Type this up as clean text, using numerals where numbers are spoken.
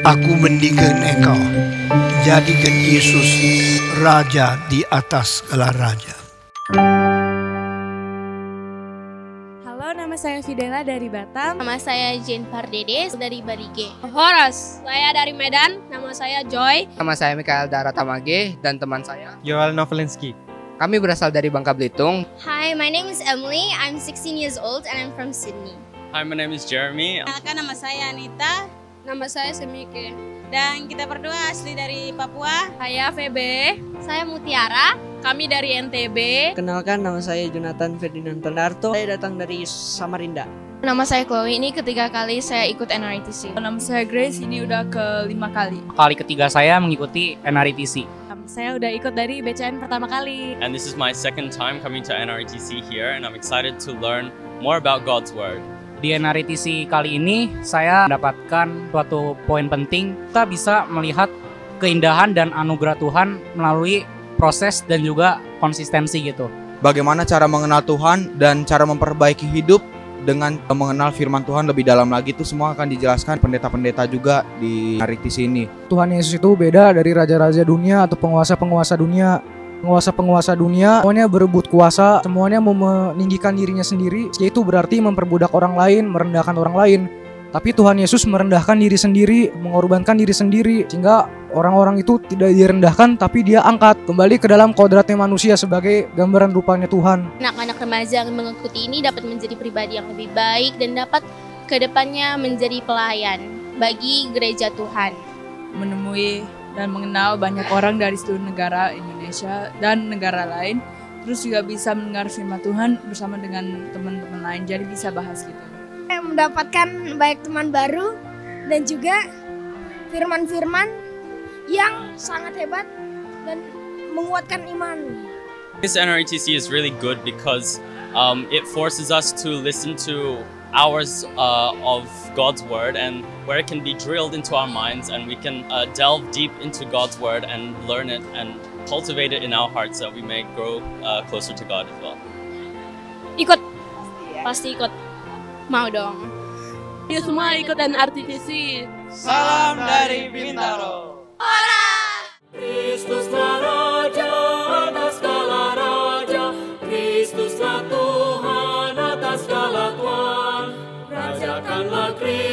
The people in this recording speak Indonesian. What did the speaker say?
Aku mendingan engkau jadikan Yesus Raja di atas segala raja. Halo, nama saya Fidela dari Batam. Nama saya Jane Pardedes dari Barige. Horas, saya dari Medan. Nama saya Joy. Nama saya Mikael Daratamage dan teman saya Joel Novelinski. Kami berasal dari Bangka Belitung. Hi, my name is Emily. I'm 16 years old and I'm from Sydney. Hi, my name is Jeremy. Nama saya Anita. Nama saya Semike. Dan kita berdua asli dari Papua. Saya Febe. Saya Mutiara. Kami dari NTB. Kenalkan, nama saya Jonathan Ferdinand Pendarto. Saya datang dari Samarinda. Nama saya Chloe, ini ketiga kali saya ikut NRITC. Nama saya Grace, ini udah ke-5 kali. Kali ketiga saya mengikuti NRITC. Saya udah ikut dari BCN pertama kali. And this is my second time coming to NRITC here, and I'm excited to learn more about God's Word. Di NRITC kali ini saya mendapatkan suatu poin penting. Kita bisa melihat keindahan dan anugerah Tuhan melalui proses dan juga konsistensi gitu. Bagaimana cara mengenal Tuhan dan cara memperbaiki hidup dengan mengenal firman Tuhan lebih dalam lagi, itu semua akan dijelaskan pendeta-pendeta juga di NRITC ini. Tuhan Yesus itu beda dari raja-raja dunia atau penguasa-penguasa dunia. Penguasa-penguasa dunia semuanya berebut kuasa, semuanya mau meninggikan dirinya sendiri, yaitu berarti memperbudak orang lain, merendahkan orang lain. Tapi Tuhan Yesus merendahkan diri sendiri, mengorbankan diri sendiri, sehingga orang-orang itu tidak direndahkan, tapi dia angkat kembali ke dalam kodratnya manusia sebagai gambaran rupanya Tuhan. Anak-anak remaja yang mengikuti ini dapat menjadi pribadi yang lebih baik dan dapat kedepannya menjadi pelayan bagi gereja Tuhan. Menemui dan mengenal banyak orang dari seluruh negara Indonesia dan negara lain. Terus juga bisa mendengar firman Tuhan bersama dengan teman-teman lain, jadi bisa bahas gitu. Mendapatkan banyak teman baru dan juga firman-firman yang sangat hebat dan menguatkan iman. This NRITC is really good because it forces us to listen to hours of God's Word, and where it can be drilled into our minds, and we can delve deep into God's Word and learn it and cultivate it in our hearts so that we may grow closer to God as well. Ikut. Pasti ikut. Mau dong. Yuk semua ikut NRITC. Salam dari Bintaro. Kristuslah Raja atas segala raja, Kristuslah Tuhan atas segala Tuhan. Rajakanlah Kristus.